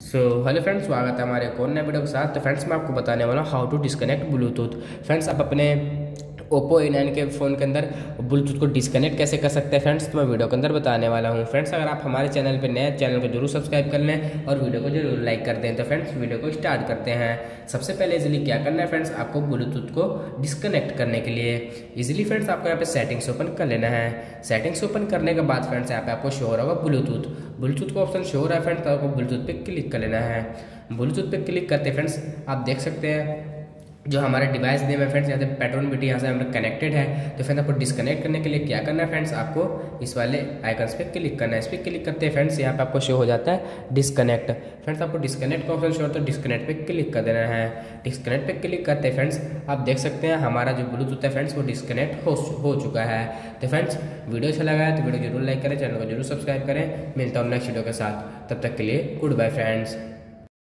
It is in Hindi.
हेलो फ्रेंड्स, स्वागत है हमारे एक और नए वीडियो के साथ। तो फ्रेंड्स, मैं आपको बताने वाला हूँ how to disconnect Bluetooth. Friends, आप अपने ओप्पो A9 के फ़ोन के अंदर ब्लूटूथ को डिस्कनेक्ट कैसे कर सकते हैं फ्रेंड्स, तो मैं वीडियो के अंदर बताने वाला हूँ। फ्रेंड्स, अगर आप हमारे चैनल पर नए, चैनल को जरूर सब्सक्राइब कर लें और वीडियो को जरूर लाइक कर दें। तो फ्रेंड्स, वीडियो को स्टार्ट करते हैं। सबसे पहले इजीली क्या करना है फ्रेंड्स, आपको ब्लूटूथ को डिस्कनेक्ट करने के लिए इजीली फ्रेंड्स आपको यहाँ पे सेटिंग्स ओपन कर लेना है। सेटिंग्स ओपन करने के बाद फ्रेंड्स यहाँ पे आपको शो हो रहा होगा ब्लूटूथ का ऑप्शन शो हो रहा है फ्रेंड्स, तो आपको ब्लूटूथ पे क्लिक कर लेना है। ब्लूटूथ पे क्लिक करते फ्रेंड्स आप देख सकते हैं जो हमारा डिवाइस नेम है फ्रेंड्स, यहाँ से पैटर्न बिटी यहाँ से हम कनेक्टेड है। तो फ्रेंड्स, आपको डिस्कनेक्ट करने के लिए क्या करना है फ्रेंड्स, आपको इस वाले आइकन्स पे क्लिक करना है। इस पर क्लिक करते हैं फ्रेंड्स यहाँ पे आपको शो हो जाता है डिस्कनेक्ट। फ्रेंड्स, आपको डिस्कनेक्ट का ऑप्शन शो होता है, तो डिस्कनेक्ट पे क्लिक कर देना है। डिस्कनेक्ट पे क्लिक करते हैं फ्रेंड्स आप देख सकते हैं हमारा जो ब्लूटूथ है फ्रेंड्स वो डिस्कनेक्ट हो चुका है। तो फ्रेंड्स, वीडियो अच्छा लगा है तो वीडियो जरूर लाइक करें, चैनल को जरूर सब्सक्राइब करें। मिलता हूँ नेक्स्ट वीडियो के साथ, तब तक के लिए गुड बाय फ्रेंड्स।